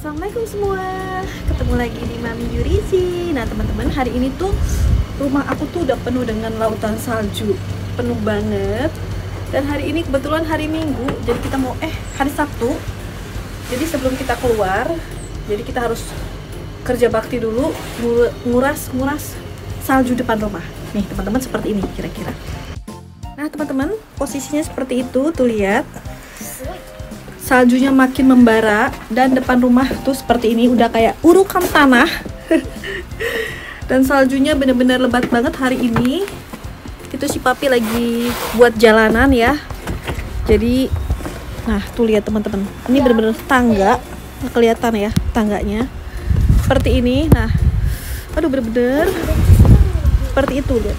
Assalamualaikum semua, ketemu lagi di Mami Yurizi. Nah teman-teman, hari ini tuh rumah aku tuh udah penuh dengan lautan salju, penuh banget. Dan hari ini kebetulan hari Minggu, jadi kita mau hari Sabtu. Jadi sebelum kita keluar, jadi kita harus kerja bakti dulu, nguras salju depan rumah. Nih teman-teman, seperti ini kira-kira. Nah teman-teman, posisinya seperti itu, tuh lihat. Saljunya makin membara dan depan rumah tuh seperti ini, udah kayak urukan tanah. Dan saljunya bener-bener lebat banget hari ini. Itu si papi lagi buat jalanan ya. Jadi nah tuh lihat teman-teman, ini bener-bener tangga, kelihatan ya tangganya seperti ini. Nah aduh, bener-bener seperti itu lihat.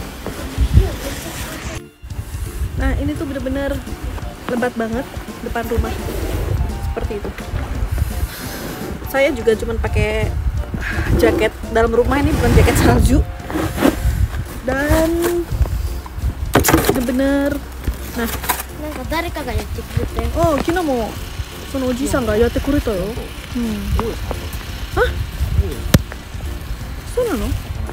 Nah ini tuh bener-bener lebat banget depan rumah seperti itu. Saya juga cuman pakai jaket dalam rumah, ini bukan jaket salju. Dan bener-bener nah oh kina mo sono oji-san ga yatte kureta yo. Hah? So nano?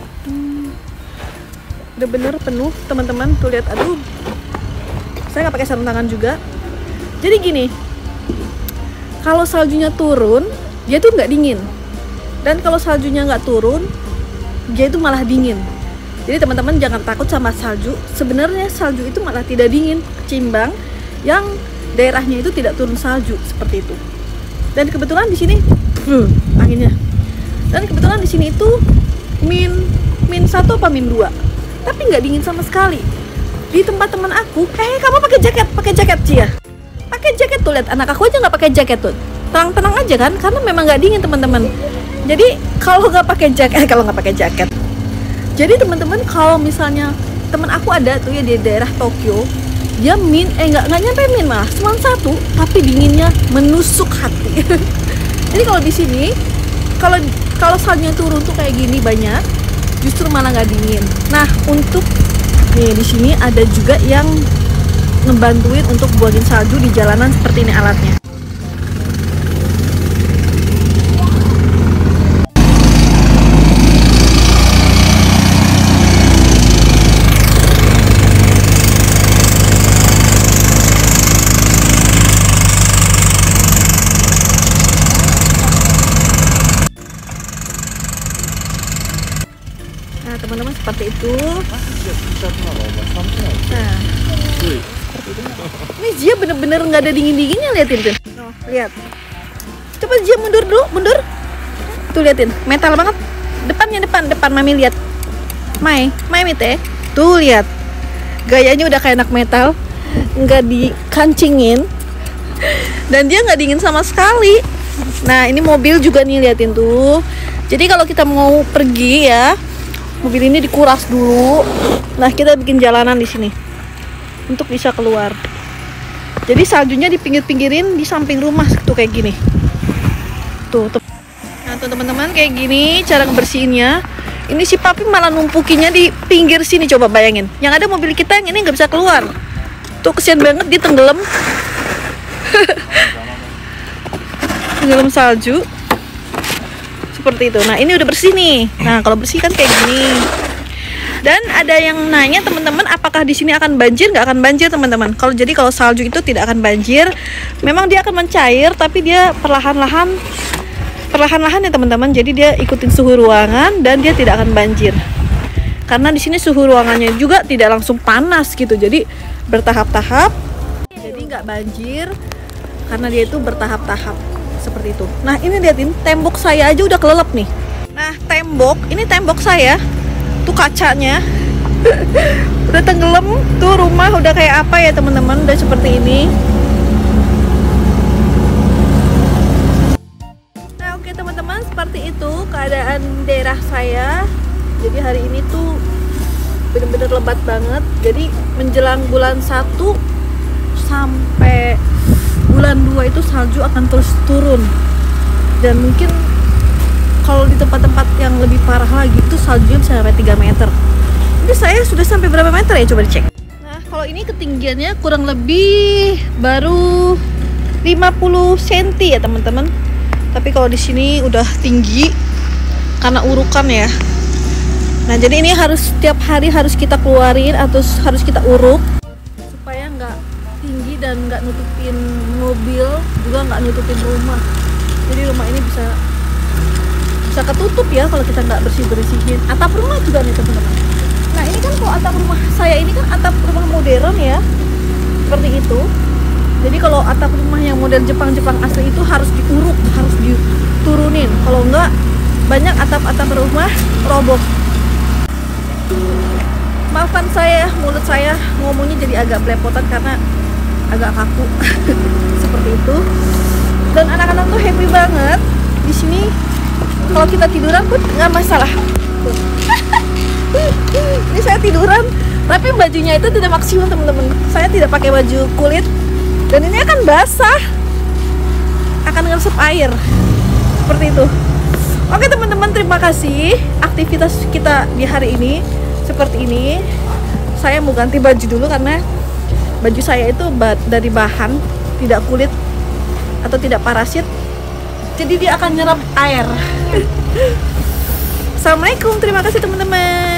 Bener-bener penuh teman-teman, tuh lihat. Aduh, saya nggak pakai sarung tangan juga. Jadi gini, kalau saljunya turun, dia tuh nggak dingin. Dan kalau saljunya nggak turun, dia itu malah dingin. Jadi teman-teman jangan takut sama salju. Sebenarnya salju itu malah tidak dingin, ketimbang yang daerahnya itu tidak turun salju seperti itu. Dan kebetulan di sini, anginnya. Dan kebetulan di sini itu min 1 apa min 2, tapi nggak dingin sama sekali. Di tempat teman aku, kamu pakai jaket Cia. Pakai jaket tuh, lihat anak aku aja nggak pakai jaket tuh, tenang aja kan, karena memang nggak dingin teman-teman. Jadi kalau nggak pakai jaket, jadi teman-teman kalau misalnya teman aku ada tuh ya di daerah Tokyo, dia nggak nyampe min, malah cuma 1, tapi dinginnya menusuk hati. Jadi kalau di sini kalau saljunya turun tuh kayak gini banyak, justru malah nggak dingin. Nah untuk nih di sini ada juga yang ngebantuin untuk buangin salju di jalanan, seperti ini alatnya. Nah teman-teman, seperti itu. Nah ini Zia bener-bener nggak ada dingin-dinginnya, liatin tuh. Oh, lihat. Coba Zia mundur dulu. Tuh liatin, metal banget. Depan Mami lihat. Mai Mite. Tuh lihat. Gayanya udah kayak anak metal, nggak dikancingin. Dan dia nggak dingin sama sekali. Nah, ini mobil juga nih, liatin tuh. Jadi kalau kita mau pergi ya, mobil ini dikuras dulu. Nah, kita bikin jalanan di sini untuk bisa keluar. Jadi saljunya di pinggir-pinggirin di samping rumah tuh kayak gini. Tuh. Nah, tuh teman-teman kayak gini cara ngebersihinnya. Ini si papi malah numpukinya di pinggir sini, coba bayangin. Yang ada mobil kita yang ini nggak bisa keluar. Tuh kesian banget, dia tenggelam. Tenggelam salju. Seperti itu. Nah, ini udah bersih nih. Nah, kalau bersih kan kayak gini. Dan ada yang nanya teman-teman, apakah di sini akan banjir? Nggak akan banjir teman-teman. Kalau salju itu tidak akan banjir. Memang dia akan mencair, tapi dia perlahan-lahan ya teman-teman. Jadi dia ikutin suhu ruangan dan dia tidak akan banjir. Karena di sini suhu ruangannya juga tidak langsung panas gitu. Jadi bertahap-tahap. Jadi nggak banjir karena dia itu bertahap-tahap seperti itu. Nah ini liatin, tembok saya aja udah kelelep nih. Nah ini tembok saya. Tuh kacanya udah tenggelam, tuh rumah udah kayak apa ya teman-teman, udah seperti ini. Nah oke teman-teman, seperti itu keadaan daerah saya. Jadi hari ini tuh bener-bener lebat banget. Jadi menjelang bulan 1 sampai bulan 2 itu salju akan terus turun. Dan mungkin kalau di tempat-tempat yang lebih parah lagi itu saljunya bisa sampai 3 meter. Jadi saya sudah sampai berapa meter ya, coba dicek. Nah kalau ini ketinggiannya kurang lebih baru 50 cm ya teman-teman. Tapi kalau di sini udah tinggi karena urukan ya. Nah, jadi ini harus setiap hari harus kita keluarin atau harus kita uruk supaya nggak tinggi dan nggak nutupin mobil, juga nggak nutupin rumah. Jadi rumah ini bisa ketutup ya kalau kita nggak bersihin. Atap rumah juga nih teman-teman. Nah, ini kan kalau atap rumah saya ini kan atap rumah modern ya, seperti itu. Jadi kalau atap rumah yang model Jepang asli itu harus diuruk, harus diturunin. Kalau enggak, banyak atap-atap rumah roboh. Maafkan saya, mulut saya ngomongnya jadi agak belepotan karena agak kaku. Seperti itu. Dan anak-anak tuh happy banget di sini. Kalau kita tiduran pun nggak masalah. Ini saya tiduran, tapi bajunya itu tidak maksimum teman-teman. Saya tidak pakai baju kulit. Dan ini akan basah, akan ngeresep air, seperti itu. Oke teman-teman, terima kasih. Aktivitas kita di hari ini seperti ini. Saya mau ganti baju dulu karena baju saya itu dari bahan, tidak kulit atau tidak parasit, jadi dia akan nyerap air. Assalamualaikum, terima kasih teman-teman.